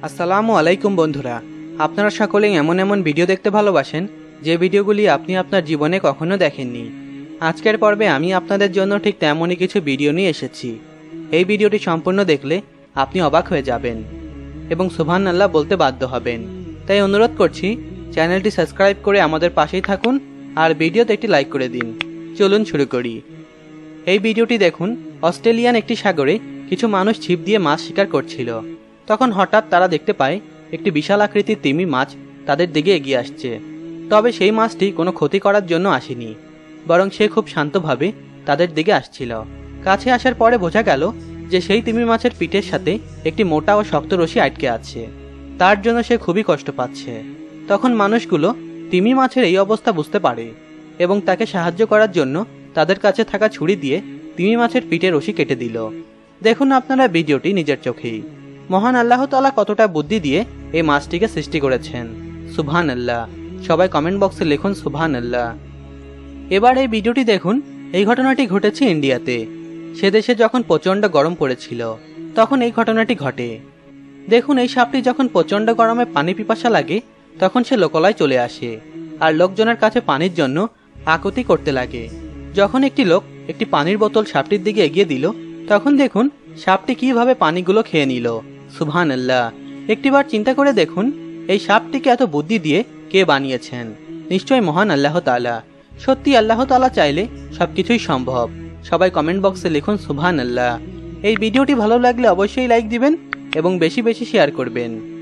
আসসালামু আলাইকুম বন্ধুরা, আপনারা সকলেই এমন এমন ভিডিও দেখতে ভালোবাসেন যে ভিডিওগুলি আপনি আপনার জীবনে কখনো দেখেননি। আজকের পর্বে আমি আপনাদের জন্য ঠিক তেমনই কিছু ভিডিও নিয়ে এসেছি। এই ভিডিওটি সম্পূর্ণ দেখলে আপনি অবাক হয়ে যাবেন এবং সুবহানাল্লাহ বলতে বাধ্য হবেন। তাই অনুরোধ করছি, চ্যানেলটি সাবস্ক্রাইব করে আমাদের পাশেই থাকুন আর ভিডিওতে একটি লাইক করে দিন। চলুন শুরু করি। এই ভিডিওটি দেখুন। অস্ট্রেলিয়ান একটি সাগরে কিছু মানুষ ছিপ দিয়ে মাছ শিকার করছিল। তখন হঠাৎ তারা দেখতে পায় একটি বিশাল আকৃতির তিমি মাছ তাদের দিকে এগিয়ে আসছে। তবে সেই মাছটি কোনো ক্ষতি করার জন্য আসেনি, বরং সে খুব শান্তভাবে তাদের দিকে আসছিল। কাছে আসার পরে বোঝা গেল যে সেই তিমি মাছের পিঠের সাথে একটি মোটা ও শক্ত রশি আটকে আছে। তার জন্য সে খুবই কষ্ট পাচ্ছে। তখন মানুষগুলো তিমি মাছের এই অবস্থা বুঝতে পারে এবং তাকে সাহায্য করার জন্য তাদের কাছে থাকা ছুরি দিয়ে তিমি মাছের পিঠে রশি কেটে দিল। দেখুন আপনারা ভিডিওটি নিজের চোখেই। মহান আল্লাহ তাআলা কতটা বুদ্ধি দিয়ে এই মাছটিকে সৃষ্টি করেছেন। সুবহানাল্লাহ। সবাই কমেন্ট বক্সে লিখুন সুবহানাল্লাহ। এবার এই ভিডিওটি দেখুন। এই ঘটনাটি ঘটেছে ইন্ডিয়াতে। সে দেশে যখন প্রচণ্ড গরম পড়েছিল তখন এই ঘটনাটি ঘটে। দেখুন, এই সাপটি যখন প্রচণ্ড গরমে পানি পিপাসা লাগে তখন সে লোকালয়ে চলে আসে আর লোকজনের কাছে পানির জন্য আকুতি করতে লাগে। যখন একটি লোক একটি পানির বোতল সাপটির দিকে এগিয়ে দিল, তখন দেখুন সাপটি কিভাবে পানিগুলো খেয়ে নিল। সুবহানাল্লাহ। একটিবার চিন্তা করে দেখুন, এই সাপটিকে এত বুদ্ধি দিয়ে কে বানিয়েছেন? নিশ্চয়ই মহান আল্লাহ তাআলা। সত্যি আল্লাহ তাআলা চাইলে সবকিছুই সম্ভব। সবাই কমেন্ট বক্সে লিখুন সুবহানাল্লাহ। এই ভিডিওটি ভালো লাগলে অবশ্যই লাইক দিবেন এবং বেশি বেশি শেয়ার করবেন।